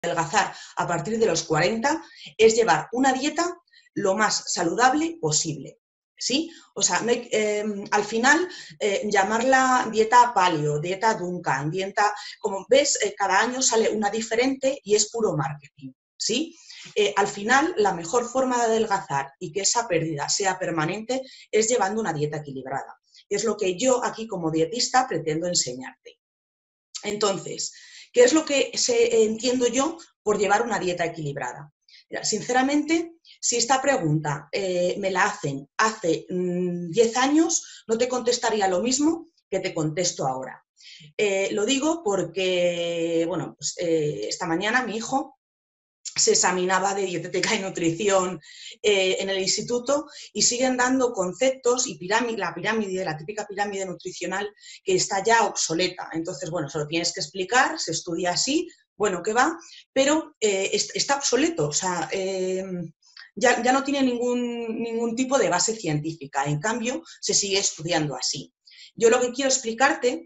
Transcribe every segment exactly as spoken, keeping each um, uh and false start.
adelgazar a partir de los cuarenta es llevar una dieta lo más saludable posible, ¿sí? O sea, no hay, eh, al final eh, llamarla dieta paleo, dieta Duncan, dieta, como ves, eh, cada año sale una diferente y es puro marketing, ¿sí? Eh, al final, la mejor forma de adelgazar y que esa pérdida sea permanente es llevando una dieta equilibrada. Y es lo que yo aquí como dietista pretendo enseñarte. Entonces, ¿qué es lo que se, entiendo yo por llevar una dieta equilibrada? Mira, sinceramente, si esta pregunta eh, me la hacen hace mmm, diez años, no te contestaría lo mismo que te contesto ahora. Eh, lo digo porque, bueno, pues, eh, esta mañana mi hijo se examinaba de dietética y nutrición eh, en el instituto y siguen dando conceptos y pirámide, la pirámide, la típica pirámide nutricional que está ya obsoleta. Entonces, bueno, se lo tienes que explicar, se estudia así, bueno, ¿qué va? Pero eh, está obsoleto, o sea, eh, ya, ya no tiene ningún, ningún tipo de base científica. En cambio, se sigue estudiando así. Yo lo que quiero explicarte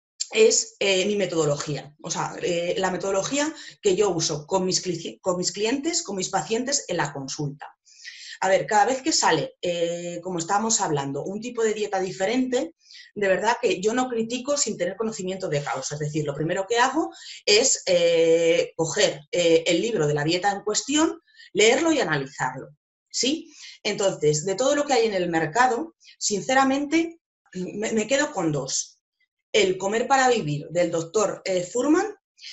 es eh, mi metodología, o sea, eh, la metodología que yo uso con mis, con mis clientes, con mis pacientes en la consulta. A ver, cada vez que sale, eh, como estábamos hablando, un tipo de dieta diferente, de verdad que yo no critico sin tener conocimiento de causa. Es decir, lo primero que hago es eh, coger eh, el libro de la dieta en cuestión, leerlo y analizarlo, ¿sí? Entonces, de todo lo que hay en el mercado, sinceramente, me, me quedo con dos. El Comer para Vivir, del doctor eh, Fuhrman,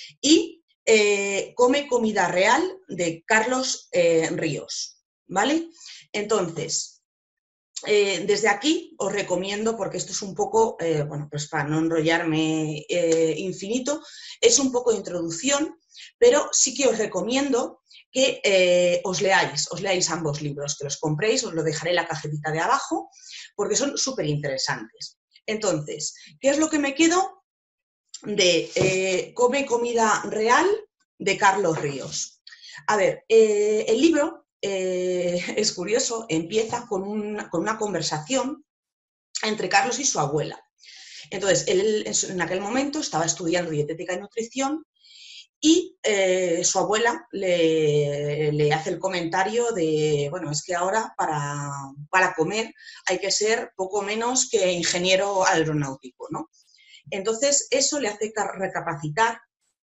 y eh, Come Comida Real, de Carlos eh, Ríos, ¿vale? Entonces, eh, desde aquí os recomiendo, porque esto es un poco, eh, bueno, pues para no enrollarme eh, infinito, es un poco de introducción, pero sí que os recomiendo que eh, os leáis, os leáis ambos libros, que los compréis, os lo dejaré en la cajetita de abajo, porque son súper interesantes. Entonces, ¿qué es lo que me quedo de eh, Come Comida Real de Carlos Ríos? A ver, eh, el libro eh, es curioso, empieza con una, con una conversación entre Carlos y su abuela. Entonces, él en aquel momento estaba estudiando dietética y nutrición y eh, su abuela le, le hace el comentario de, bueno, es que ahora para, para comer hay que ser poco menos que ingeniero aeronáutico, ¿no? Entonces, eso le hace recapacitar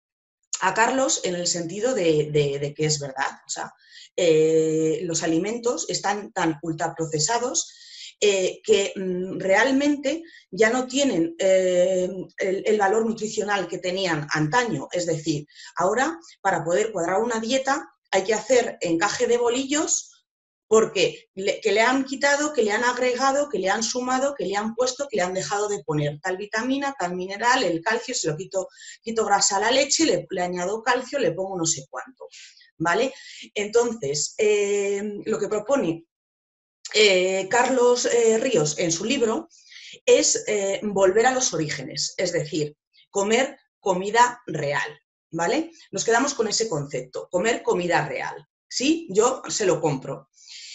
a Carlos en el sentido de, de, de que es verdad. O sea, eh, los alimentos están tan ultraprocesados eh, que mm, realmente ya no tienen eh, el, el valor nutricional que tenían antaño. Es decir, ahora para poder cuadrar una dieta hay que hacer encaje de bolillos porque le, que le han quitado, que le han agregado, que le han sumado, que le han puesto, que le han dejado de poner tal vitamina, tal mineral, el calcio, se lo quito, quito grasa a la leche, le, le añado calcio, le pongo no sé cuánto, ¿vale? Entonces, eh, lo que propone eh, Carlos eh, Ríos en su libro es eh, volver a los orígenes, es decir, comer comida real, ¿vale? Nos quedamos con ese concepto, comer comida real, ¿sí? Yo se lo compro.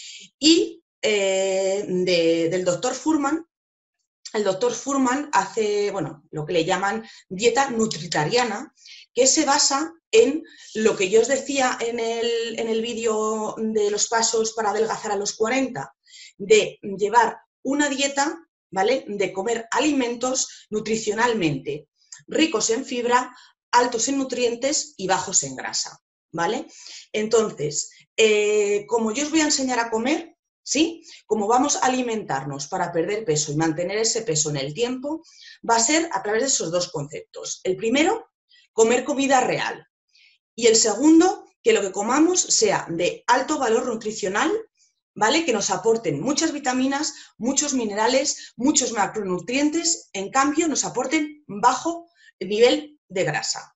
Y eh, de, del doctor Fuhrman, el doctor Fuhrman hace, bueno, lo que le llaman dieta nutritariana, que se basa en lo que yo os decía en el, en el vídeo de los pasos para adelgazar a los cuarenta, de llevar una dieta, ¿vale?, de comer alimentos nutricionalmente ricos en fibra, altos en nutrientes y bajos en grasa, ¿vale? Entonces, eh, como yo os voy a enseñar a comer, ¿sí?, como vamos a alimentarnos para perder peso y mantener ese peso en el tiempo, va a ser a través de esos dos conceptos. El primero, comer comida real. Y el segundo, que lo que comamos sea de alto valor nutricional, ¿vale?, que nos aporten muchas vitaminas, muchos minerales, muchos macronutrientes, en cambio nos aporten bajo nivel de grasa.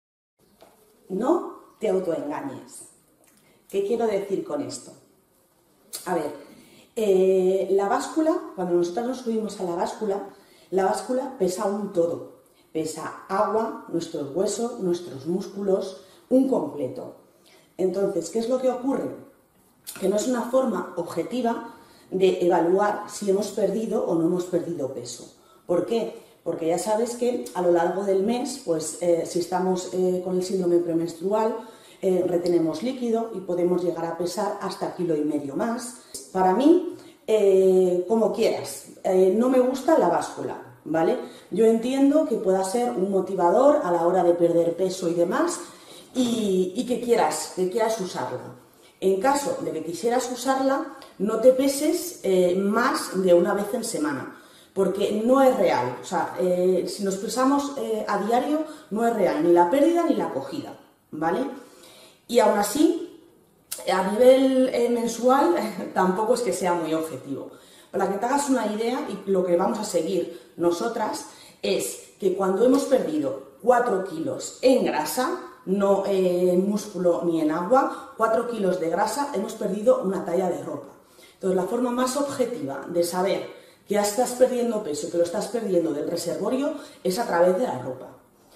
No te autoengañes. ¿Qué quiero decir con esto? A ver, eh, la báscula, cuando nosotros nos subimos a la báscula, la báscula pesa un todo. Pesa agua, nuestros huesos, nuestros músculos, un completo. Entonces, ¿qué es lo que ocurre? Que no es una forma objetiva de evaluar si hemos perdido o no hemos perdido peso. ¿Por qué? Porque ya sabes que a lo largo del mes, pues eh, si estamos eh, con el síndrome premenstrual, eh, retenemos líquido y podemos llegar a pesar hasta kilo y medio más. Para mí, eh, como quieras, eh, no me gusta la báscula, ¿vale? Yo entiendo que pueda ser un motivador a la hora de perder peso y demás, y, y que quieras, que quieras usarla. En caso de que quisieras usarla, no te peses eh, más de una vez en semana, porque no es real. O sea, eh, si nos pesamos eh, a diario, no es real ni la pérdida ni la acogida, ¿vale? Y aún así, a nivel eh, mensual, tampoco es que sea muy objetivo. Para que te hagas una idea, y lo que vamos a seguir nosotras es que cuando hemos perdido cuatro kilos en grasa, no en músculo ni en agua, cuatro kilos de grasa, hemos perdido una talla de ropa. Entonces, la forma más objetiva de saber que ya estás perdiendo peso, que lo estás perdiendo del reservorio, es a través de la ropa.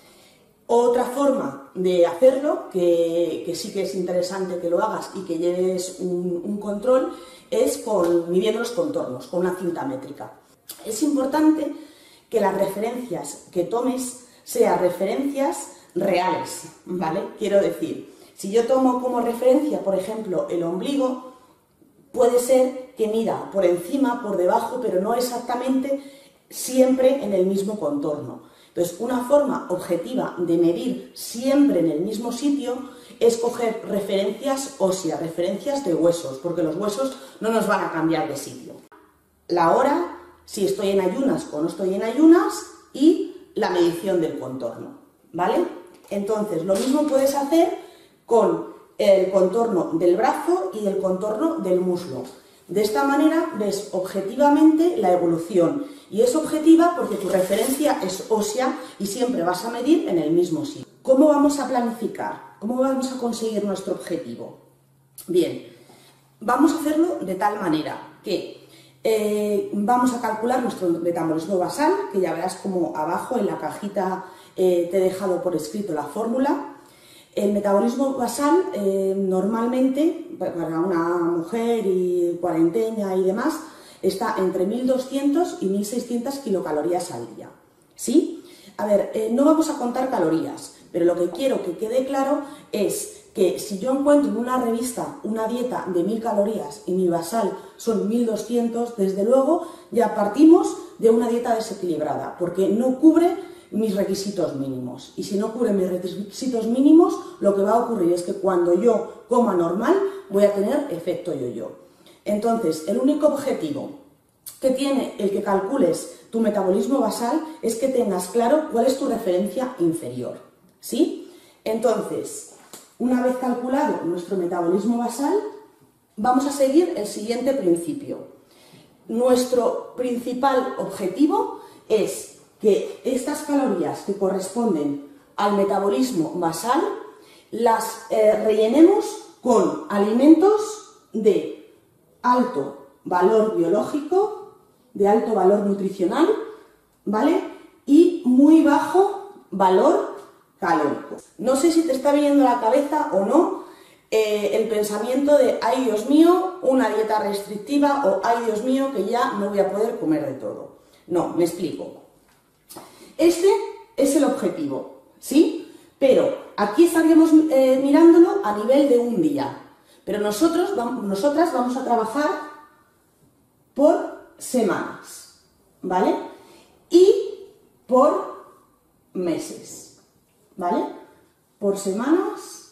Otra forma de hacerlo, que, que sí que es interesante que lo hagas y que lleves un, un control, es con midiendo los contornos, con una cinta métrica. Es importante que las referencias que tomes sean referencias reales, ¿vale? Quiero decir, si yo tomo como referencia, por ejemplo, el ombligo, puede ser que mida por encima, por debajo, pero no exactamente siempre en el mismo contorno. Entonces, una forma objetiva de medir siempre en el mismo sitio es coger referencias óseas, referencias de huesos, porque los huesos no nos van a cambiar de sitio. La hora, si estoy en ayunas o no estoy en ayunas, y la medición del contorno, ¿vale? Entonces, lo mismo puedes hacer con el contorno del brazo y el contorno del muslo. De esta manera ves objetivamente la evolución, y es objetiva porque tu referencia es ósea y siempre vas a medir en el mismo sitio. ¿Cómo vamos a planificar? ¿Cómo vamos a conseguir nuestro objetivo? Bien, vamos a hacerlo de tal manera que eh, vamos a calcular nuestro metabolismo basal, que ya verás como abajo en la cajita eh, te he dejado por escrito la fórmula. El metabolismo basal eh, normalmente, para una mujer y cuarentena y demás, está entre mil doscientas y mil seiscientas kilocalorías al día, ¿sí? A ver, eh, no vamos a contar calorías, pero lo que quiero que quede claro es que si yo encuentro en una revista una dieta de mil calorías y mi basal son mil doscientos, desde luego ya partimos de una dieta desequilibrada, porque no cubre mis requisitos mínimos. Y si no cubre mis requisitos mínimos, lo que va a ocurrir es que cuando yo coma normal voy a tener efecto yo-yo. Entonces, el único objetivo que tiene el que calcules tu metabolismo basal es que tengas claro cuál es tu referencia inferior, ¿sí? Entonces, una vez calculado nuestro metabolismo basal, vamos a seguir el siguiente principio. Nuestro principal objetivo es que estas calorías que corresponden al metabolismo basal las eh, rellenemos con alimentos de alto valor biológico, de alto valor nutricional, ¿vale? Y muy bajo valor calórico. No sé si te está viniendo a la cabeza o no eh, el pensamiento de ¡ay, Dios mío, una dieta restrictiva! O ¡ay, Dios mío, que ya no voy a poder comer de todo! No, me explico. Este es el objetivo, ¿sí? Pero aquí estaríamos eh, mirándolo a nivel de un día. Pero nosotros, nosotras vamos a trabajar por semanas, ¿vale? Y por meses, ¿vale? Por semanas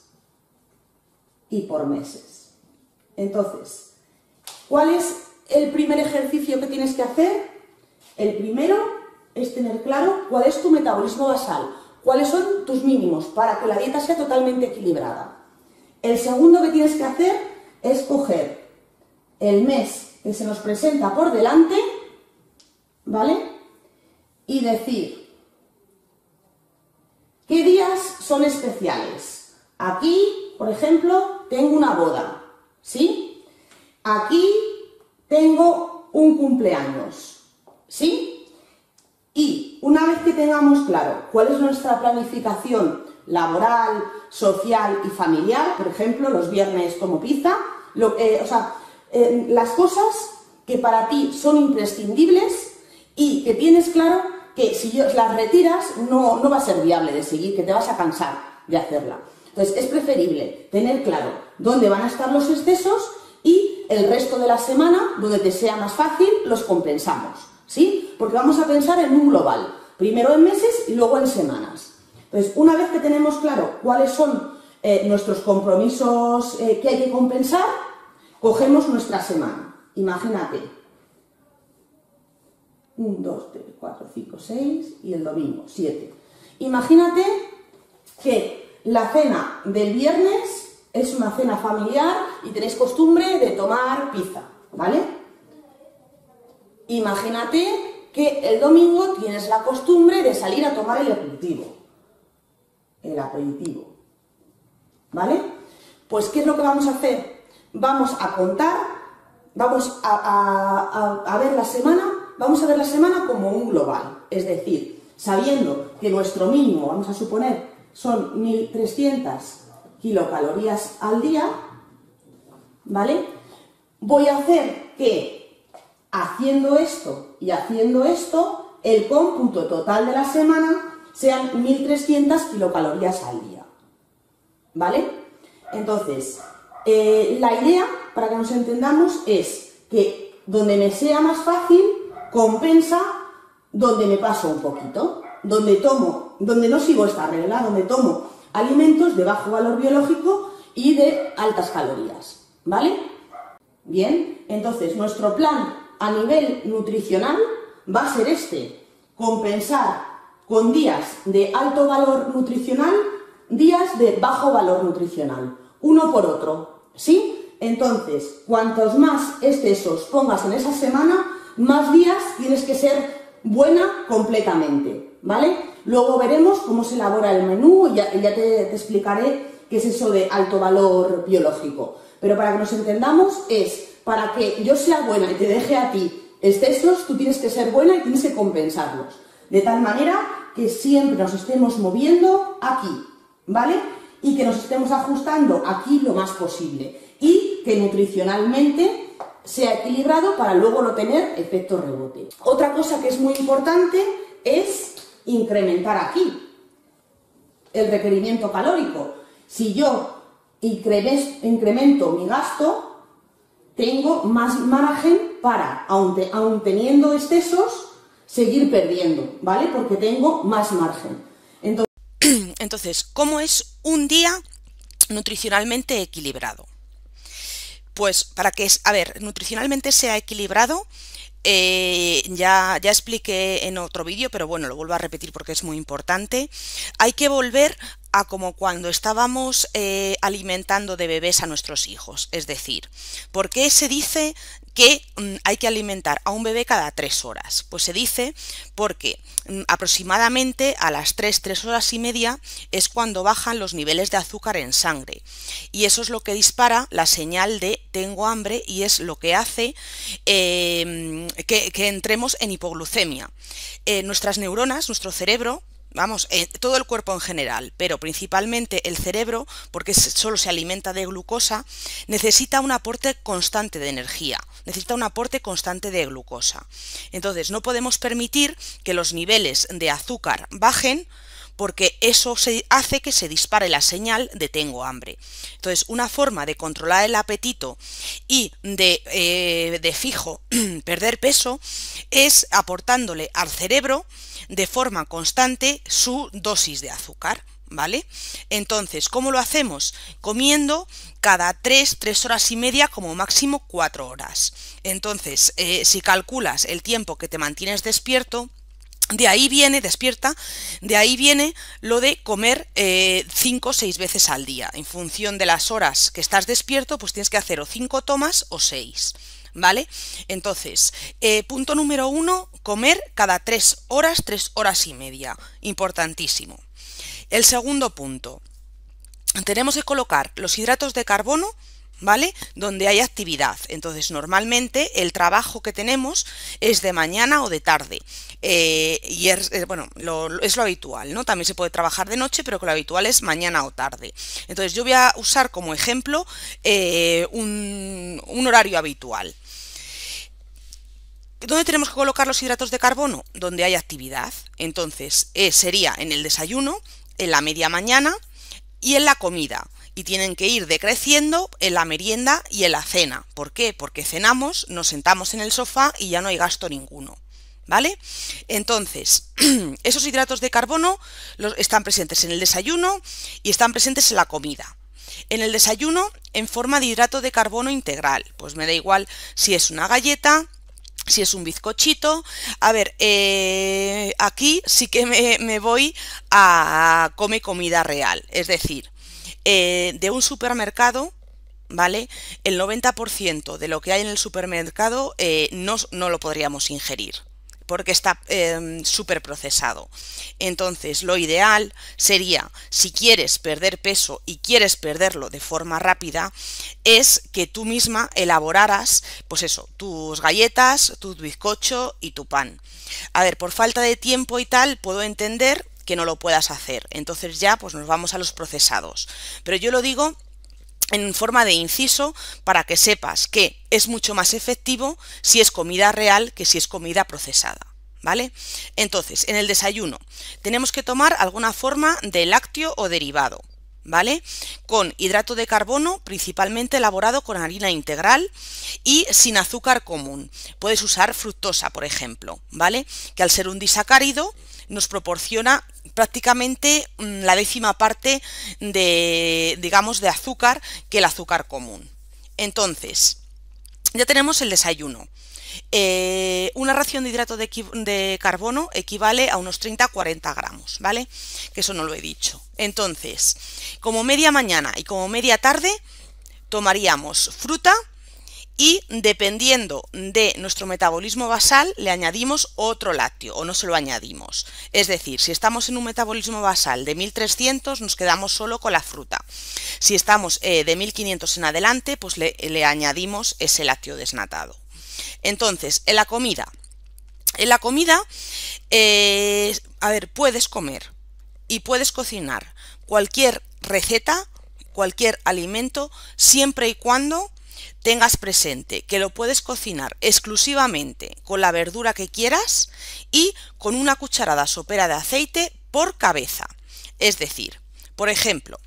y por meses. Entonces, ¿cuál es el primer ejercicio que tienes que hacer? El primero es tener claro cuál es tu metabolismo basal, cuáles son tus mínimos para que la dieta sea totalmente equilibrada. El segundo que tienes que hacer es coger el mes que se nos presenta por delante, ¿vale? Y decir qué días son especiales. Aquí, por ejemplo, tengo una boda, ¿sí? Aquí tengo un cumpleaños, ¿sí? Y una vez que tengamos claro cuál es nuestra planificación laboral, social y familiar, por ejemplo, los viernes como pizza, lo, eh, o sea, eh, las cosas que para ti son imprescindibles y que tienes claro que si las retiras no, no va a ser viable de seguir, que te vas a cansar de hacerla. Entonces, es preferible tener claro dónde van a estar los excesos y el resto de la semana, donde te sea más fácil, los compensamos, ¿sí? Porque vamos a pensar en un global, primero en meses y luego en semanas. Entonces, una vez que tenemos claro cuáles son eh, nuestros compromisos eh, que hay que compensar, cogemos nuestra semana. Imagínate, uno, dos, tres, cuatro, cinco, seis y el domingo, siete. Imagínate que la cena del viernes es una cena familiar y tenéis costumbre de tomar pizza, ¿vale? Imagínate que el domingo tienes la costumbre de salir a tomar el aperitivo. El aperitivo. ¿Vale? Pues, ¿qué es lo que vamos a hacer? Vamos a contar, vamos a, a, a, a ver la semana, vamos a ver la semana como un global. Es decir, sabiendo que nuestro mínimo, vamos a suponer, son mil trescientas kilocalorías al día, ¿vale? Voy a hacer que, haciendo esto y haciendo esto, el cómputo total de la semana sean mil trescientas kilocalorías al día, ¿vale? Entonces, eh, la idea, para que nos entendamos, es que donde me sea más fácil, compensa donde me paso un poquito, donde tomo, donde no sigo esta regla, donde tomo alimentos de bajo valor biológico y de altas calorías, ¿vale? Bien, entonces nuestro plan a nivel nutricional va a ser este, compensar con días de alto valor nutricional, días de bajo valor nutricional, uno por otro, ¿sí? Entonces, cuantos más excesos pongas en esa semana, más días tienes que ser buena completamente, ¿vale? Luego veremos cómo se elabora el menú y ya, ya te, te explicaré qué es eso de alto valor biológico. Pero para que nos entendamos es, para que yo sea buena y te deje a ti excesos, tú tienes que ser buena y tienes que compensarlos. De tal manera que siempre nos estemos moviendo aquí, ¿vale? Y que nos estemos ajustando aquí lo más posible. Y que nutricionalmente sea equilibrado para luego no tener efecto rebote. Otra cosa que es muy importante es incrementar aquí el requerimiento calórico. Si yo incremento mi gasto, tengo más margen para, aun, te, aun teniendo excesos, seguir perdiendo, ¿vale? Porque tengo más margen. Entonces, Entonces, ¿cómo es un día nutricionalmente equilibrado? Pues para que, a ver, nutricionalmente sea equilibrado, eh, ya, ya expliqué en otro vídeo, pero bueno, lo vuelvo a repetir porque es muy importante. Hay que volver a como cuando estábamos eh, alimentando de bebés a nuestros hijos. Es decir, ¿por qué se dice que mm, hay que alimentar a un bebé cada tres horas? Pues se dice porque mm, aproximadamente a las tres, tres horas y media es cuando bajan los niveles de azúcar en sangre. Y eso es lo que dispara la señal de tengo hambre y es lo que hace eh, que, que entremos en hipoglucemia. Eh, nuestras neuronas, nuestro cerebro, vamos, eh, todo el cuerpo en general, pero principalmente el cerebro, porque solo se alimenta de glucosa, necesita un aporte constante de energía, necesita un aporte constante de glucosa. Entonces, no podemos permitir que los niveles de azúcar bajen, porque eso se hace que se dispare la señal de tengo hambre. Entonces, una forma de controlar el apetito y de, eh, de fijo perder peso es aportándole al cerebro de forma constante su dosis de azúcar, ¿vale? Entonces, ¿cómo lo hacemos? Comiendo cada tres, tres horas y media, como máximo cuatro horas. Entonces, eh, si calculas el tiempo que te mantienes despierto, de ahí viene, despierta, de ahí viene lo de comer cinco o seis veces al día. En función de las horas que estás despierto, pues tienes que hacer o cinco tomas o seis, ¿vale? Entonces, eh, punto número uno, comer cada tres horas, tres horas y media. Importantísimo. El segundo punto, tenemos que colocar los hidratos de carbono, ¿vale? Donde hay actividad. Entonces, normalmente el trabajo que tenemos es de mañana o de tarde. Eh, y es, eh, bueno, lo, lo, es lo habitual, ¿no? También se puede trabajar de noche, pero que lo habitual es mañana o tarde. Entonces, yo voy a usar como ejemplo eh, un, un horario habitual. ¿Dónde tenemos que colocar los hidratos de carbono? Donde hay actividad. Entonces, eh, sería en el desayuno, en la media mañana, y en la comida. Y tienen que ir decreciendo en la merienda y en la cena. ¿Por qué? Porque cenamos, nos sentamos en el sofá y ya no hay gasto ninguno. ¿Vale? Entonces, esos hidratos de carbono los, están presentes en el desayuno y están presentes en la comida. En el desayuno, en forma de hidrato de carbono integral. Pues me da igual si es una galleta, si es un bizcochito. A ver, eh, aquí sí que me, me voy a come comida real. Es decir, eh, de un supermercado, ¿vale? El noventa por ciento de lo que hay en el supermercado eh, no, no lo podríamos ingerir, porque está eh, súper procesado. Entonces, lo ideal sería, si quieres perder peso y quieres perderlo de forma rápida, es que tú misma elaboraras, pues eso, tus galletas, tu bizcocho y tu pan. A ver, por falta de tiempo y tal, puedo entender que no lo puedas hacer. Entonces ya, pues nos vamos a los procesados. Pero yo lo digo en forma de inciso para que sepas que es mucho más efectivo si es comida real que si es comida procesada, ¿vale? Entonces, en el desayuno tenemos que tomar alguna forma de lácteo o derivado, ¿vale? Con hidrato de carbono, principalmente elaborado con harina integral y sin azúcar común. Puedes usar fructosa, por ejemplo, ¿vale? Que al ser un disacárido nos proporciona prácticamente la décima parte de, digamos, de azúcar que el azúcar común. Entonces, ya tenemos el desayuno. Eh, una ración de hidrato de, de carbono equivale a unos treinta a cuarenta gramos, ¿vale? Que eso no lo he dicho. Entonces, como media mañana y como media tarde, tomaríamos fruta. Y dependiendo de nuestro metabolismo basal, le añadimos otro lácteo o no se lo añadimos. Es decir, si estamos en un metabolismo basal de mil trescientos, nos quedamos solo con la fruta. Si estamos eh, de mil quinientos en adelante, pues le, le añadimos ese lácteo desnatado. Entonces, en la comida. En la comida, eh, a ver, puedes comer y puedes cocinar cualquier receta, cualquier alimento, siempre y cuando tengas presente que lo puedes cocinar exclusivamente con la verdura que quieras y con una cucharada sopera de aceite por cabeza. Es decir, por ejemplo,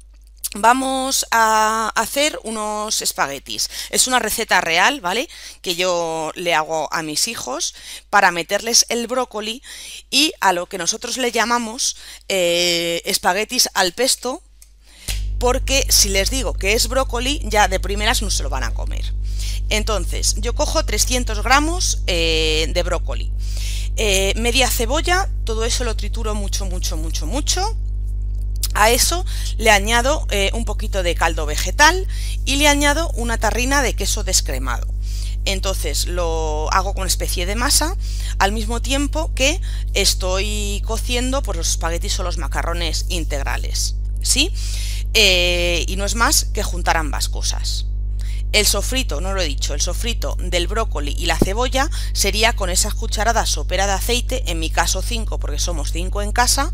vamos a hacer unos espaguetis. Es una receta real, ¿vale? Que yo le hago a mis hijos para meterles el brócoli y a lo que nosotros le llamamos eh, espaguetis al pesto, porque si les digo que es brócoli, ya de primeras no se lo van a comer. Entonces, yo cojo trescientos gramos eh, de brócoli, eh, media cebolla, todo eso lo trituro mucho, mucho, mucho, mucho. A eso le añado eh, un poquito de caldo vegetal y le añado una tarrina de queso descremado. Entonces lo hago con una especie de masa al mismo tiempo que estoy cociendo pues, los espaguetis o los macarrones integrales, ¿sí? Eh, y no es más que juntar ambas cosas. El sofrito, no lo he dicho, el sofrito del brócoli y la cebolla sería con esas cucharadas sopera de aceite, en mi caso cinco porque somos cinco en casa,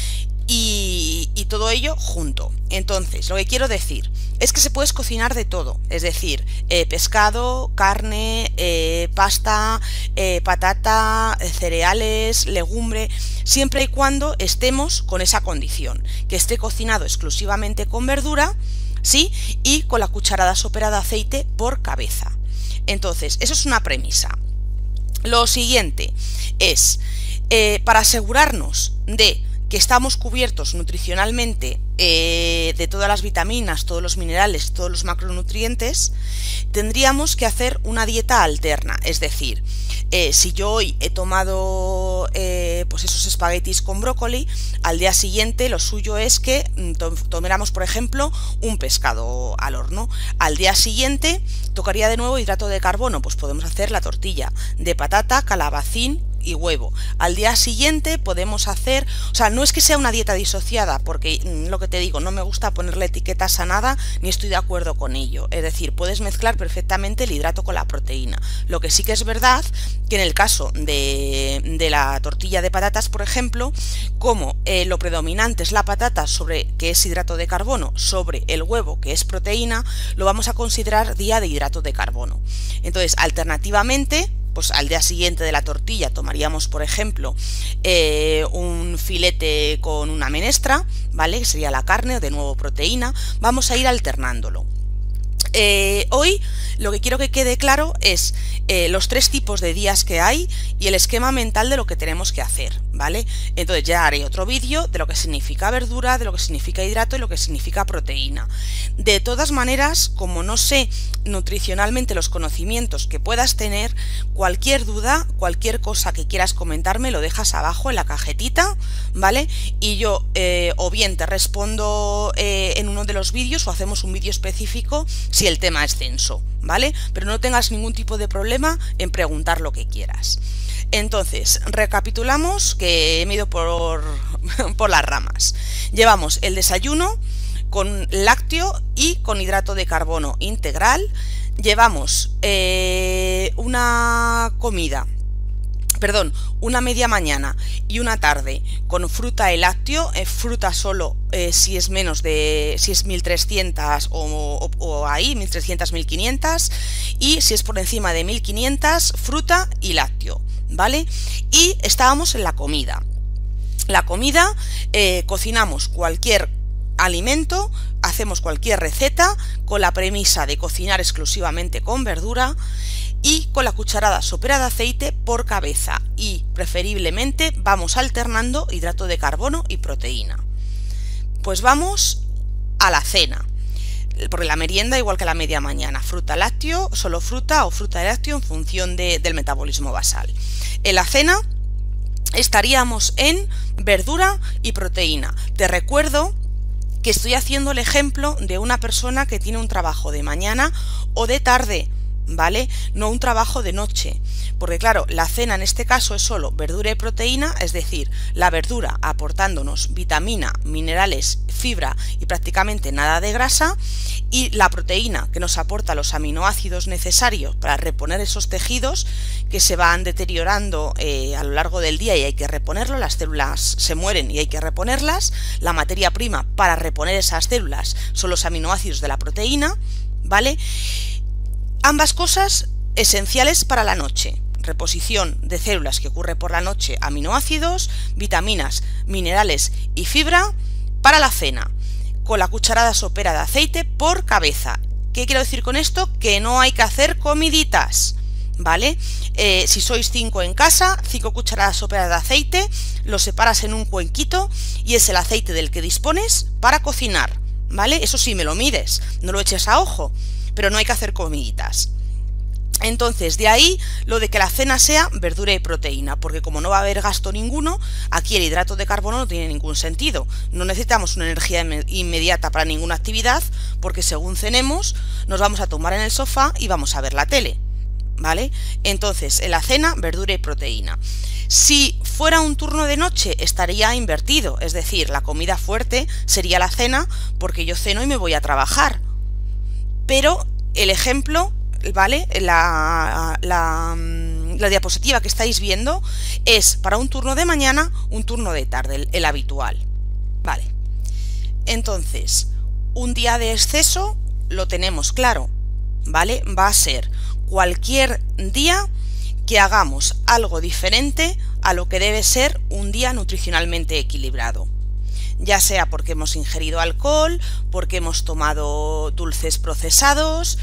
y, y todo ello junto. Entonces, lo que quiero decir es que se puede cocinar de todo, es decir, eh, pescado, carne, eh, pasta, eh, patata, eh, cereales, legumbre, siempre y cuando estemos con esa condición, que esté cocinado exclusivamente con verdura, ¿sí? Y con la cucharada sopera de aceite por cabeza. Entonces, eso es una premisa. Lo siguiente es, eh, para asegurarnos de que estamos cubiertos nutricionalmente eh, de todas las vitaminas, todos los minerales, todos los macronutrientes, tendríamos que hacer una dieta alterna. Es decir, eh, si yo hoy he tomado eh, pues esos espaguetis con brócoli, al día siguiente lo suyo es que to tomáramos, por ejemplo, un pescado al horno. Al día siguiente tocaría de nuevo hidrato de carbono, pues podemos hacer la tortilla de patata, calabacín y huevo. Al día siguiente podemos hacer, o sea, no es que sea una dieta disociada, porque lo que te digo, no me gusta ponerle etiquetas a nada, ni estoy de acuerdo con ello. Es decir, puedes mezclar perfectamente el hidrato con la proteína. Lo que sí que es verdad que en el caso de, de la tortilla de patatas, por ejemplo, como eh, lo predominante es la patata, sobre que es hidrato de carbono, sobre el huevo, que es proteína, lo vamos a considerar día de hidrato de carbono. Entonces, alternativamente, pues al día siguiente de la tortilla tomaríamos, por ejemplo, eh, un filete con una menestra, ¿vale? Que sería la carne, o de nuevo proteína. Vamos a ir alternándolo. Eh, hoy lo que quiero que quede claro es eh, los tres tipos de días que hay y el esquema mental de lo que tenemos que hacer, ¿vale? Entonces ya haré otro vídeo de lo que significa verdura, de lo que significa hidrato y lo que significa proteína. De todas maneras, como no sé nutricionalmente los conocimientos que puedas tener, cualquier duda, cualquier cosa que quieras comentarme, lo dejas abajo en la cajetita, ¿vale? Y yo eh, o bien te respondo eh, en uno de los vídeos o hacemos un vídeo específico si el tema es denso, ¿vale? Pero no tengas ningún tipo de problema en preguntar lo que quieras. Entonces, recapitulamos que me he ido por, por las ramas. Llevamos el desayuno con lácteo y con hidrato de carbono integral. Llevamos eh, una comida, perdón, una media mañana y una tarde con fruta y lácteo, eh, fruta solo eh, si es menos de, si es mil trescientas o, o, o ahí, mil trescientas, mil quinientas, y si es por encima de mil quinientas, fruta y lácteo, ¿vale? Y estábamos en la comida. La comida, eh, cocinamos cualquier alimento, hacemos cualquier receta con la premisa de cocinar exclusivamente con verdura y con la cucharada sopera de aceite por cabeza, y preferiblemente vamos alternando hidrato de carbono y proteína. Pues vamos a la cena, porque la merienda igual que la media mañana, fruta, lácteo, solo fruta o fruta de lácteo en función de, del metabolismo basal. En la cena estaríamos en verdura y proteína. Te recuerdo que estoy haciendo el ejemplo de una persona que tiene un trabajo de mañana o de tarde, ¿vale? No un trabajo de noche, porque claro, la cena en este caso es solo verdura y proteína, es decir, la verdura aportándonos vitamina, minerales, fibra y prácticamente nada de grasa, y la proteína que nos aporta los aminoácidos necesarios para reponer esos tejidos que se van deteriorando eh, a lo largo del día y hay que reponerlo, las células se mueren y hay que reponerlas, la materia prima para reponer esas células son los aminoácidos de la proteína, ¿vale? Ambas cosas esenciales para la noche. Reposición de células que ocurre por la noche, aminoácidos, vitaminas, minerales y fibra para la cena, con la cucharada sopera de aceite por cabeza. ¿Qué quiero decir con esto? Que no hay que hacer comiditas, ¿vale? Eh, si sois cinco en casa, cinco cucharadas soperas de aceite, lo separas en un cuenquito y es el aceite del que dispones para cocinar, ¿vale? Eso sí, me lo mides, no lo eches a ojo, pero no hay que hacer comiditas. Entonces, de ahí lo de que la cena sea verdura y proteína, porque como no va a haber gasto ninguno, aquí el hidrato de carbono no tiene ningún sentido. No necesitamos una energía inmediata para ninguna actividad, porque según cenemos, nos vamos a tomar en el sofá y vamos a ver la tele, ¿vale? Entonces, en la cena, verdura y proteína. Si fuera un turno de noche, estaría invertido, es decir, la comida fuerte sería la cena, porque yo ceno y me voy a trabajar. Pero el ejemplo, ¿vale? La, la, la diapositiva que estáis viendo es para un turno de mañana, un turno de tarde, el, el habitual, ¿vale? Entonces, un día de exceso lo tenemos claro, ¿vale? Va a ser cualquier día que hagamos algo diferente a lo que debe ser un día nutricionalmente equilibrado. Ya sea porque hemos ingerido alcohol, porque hemos tomado dulces procesados,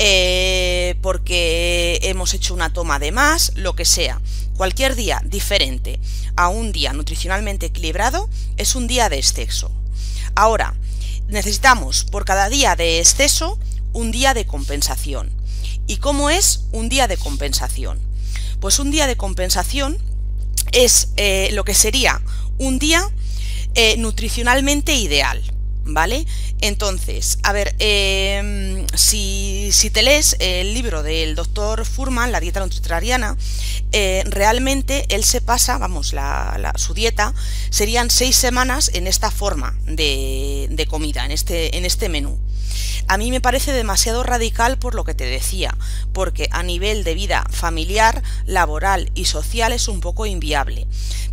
eh, porque hemos hecho una toma de más, lo que sea. Cualquier día diferente a un día nutricionalmente equilibrado es un día de exceso. Ahora, necesitamos por cada día de exceso un día de compensación. ¿Y cómo es un día de compensación? Pues un día de compensación es eh, lo que sería un día Eh, nutricionalmente ideal, ¿vale? Entonces, a ver, eh, si, si te lees el libro del doctor Fuhrman, la dieta nutritariana, eh, realmente él se pasa, vamos, la, la, su dieta serían seis semanas en esta forma de, de comida, en este, en este menú. A mí me parece demasiado radical por lo que te decía, porque a nivel de vida familiar, laboral y social es un poco inviable.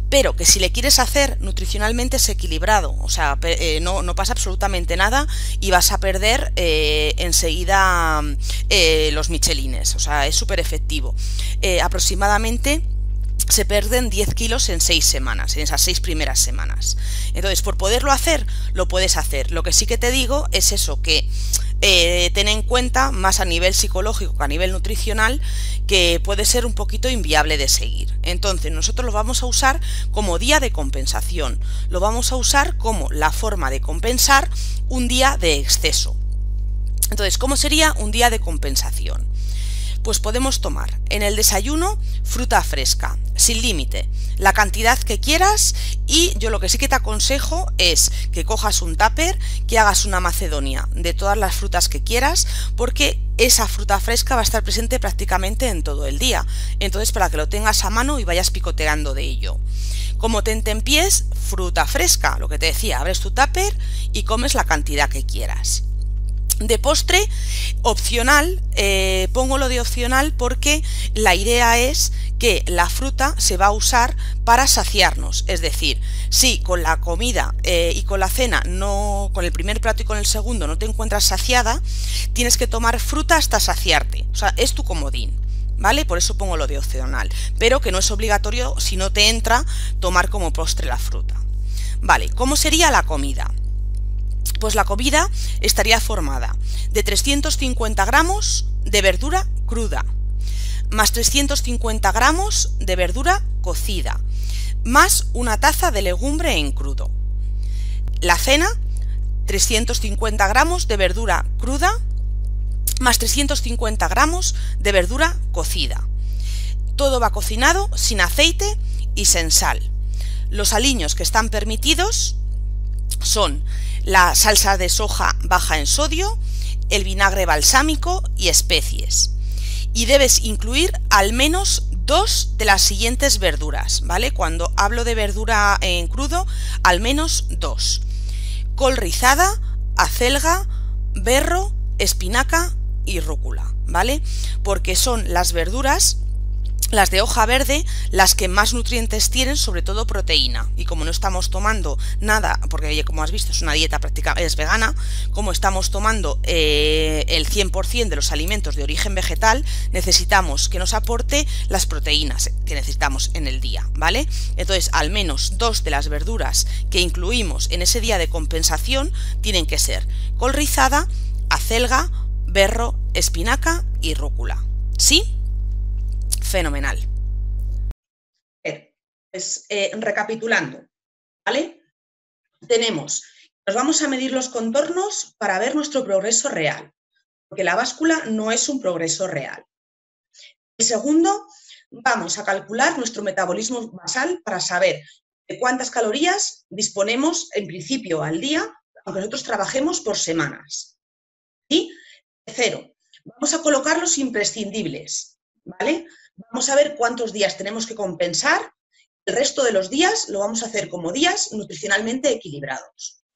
pero que si le quieres hacer nutricionalmente es equilibrado, o sea, eh, no, no pasa absolutamente nada y vas a perder eh, enseguida eh, los michelines, o sea, es súper efectivo. Eh, aproximadamente se pierden diez kilos en seis semanas, en esas seis primeras semanas. Entonces, por poderlo hacer, lo puedes hacer. Lo que sí que te digo es eso, que eh, ten en cuenta, más a nivel psicológico que a nivel nutricional, que puede ser un poquito inviable de seguir. Entonces, nosotros lo vamos a usar como día de compensación. Lo vamos a usar como la forma de compensar un día de exceso. Entonces, ¿cómo sería un día de compensación? Pues podemos tomar en el desayuno fruta fresca, sin límite, la cantidad que quieras, y yo lo que sí que te aconsejo es que cojas un tupper, que hagas una macedonia de todas las frutas que quieras, porque esa fruta fresca va a estar presente prácticamente en todo el día. Entonces, para que lo tengas a mano y vayas picoteando de ello. Como tentempiés, fruta fresca, lo que te decía, abres tu tupper y comes la cantidad que quieras. De postre, opcional, eh, pongo lo de opcional porque la idea es que la fruta se va a usar para saciarnos, es decir, si con la comida eh, y con la cena, no, con el primer plato y con el segundo no te encuentras saciada, tienes que tomar fruta hasta saciarte, o sea, es tu comodín, ¿vale? Por eso pongo lo de opcional, pero que no es obligatorio, si no te entra, tomar como postre la fruta. Vale, ¿cómo sería la comida? Pues la comida estaría formada de trescientos cincuenta gramos de verdura cruda, más trescientos cincuenta gramos de verdura cocida, más una taza de legumbre en crudo. La cena, trescientos cincuenta gramos de verdura cruda, más trescientos cincuenta gramos de verdura cocida. Todo va cocinado sin aceite y sin sal. Los aliños que están permitidos son la salsa de soja baja en sodio, el vinagre balsámico y especies. Y debes incluir al menos dos de las siguientes verduras, ¿vale? Cuando hablo de verdura en crudo, al menos dos. Col rizada, acelga, berro, espinaca y rúcula, ¿vale? Porque son las verduras, las de hoja verde, las que más nutrientes tienen, sobre todo proteína. Y como no estamos tomando nada, porque como has visto es una dieta prácticamente es vegana, como estamos tomando eh, el cien por cien de los alimentos de origen vegetal, necesitamos que nos aporte las proteínas que necesitamos en el día, ¿vale? Entonces, al menos dos de las verduras que incluimos en ese día de compensación tienen que ser col rizada, acelga, berro, espinaca y rúcula. ¿Sí? Fenomenal. Pues eh, recapitulando, ¿vale? Tenemos, nos vamos a medir los contornos para ver nuestro progreso real, porque la báscula no es un progreso real. Y segundo, vamos a calcular nuestro metabolismo basal para saber de cuántas calorías disponemos en principio al día, aunque nosotros trabajemos por semanas. Y tercero, vamos a colocar los imprescindibles, ¿vale? Vamos a ver cuántos días tenemos que compensar. El resto de los días lo vamos a hacer como días nutricionalmente equilibrados.